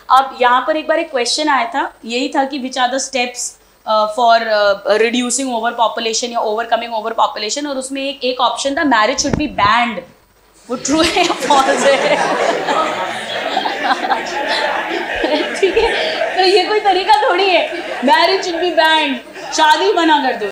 अब यहाँ पर एक बार एक क्वेश्चन आया था, यही था कि which are the steps for reducing over population या ओवरकमिंग ओवर पॉपुलेशन, और उसमें एक ऑप्शन था मैरिज शुड बी बैंड। वो ट्रू है या फॉल्स है? ठीक है, तो ये कोई तरीका थोड़ी है, मैरिज शुड बी बैंड, शादी मना कर दो।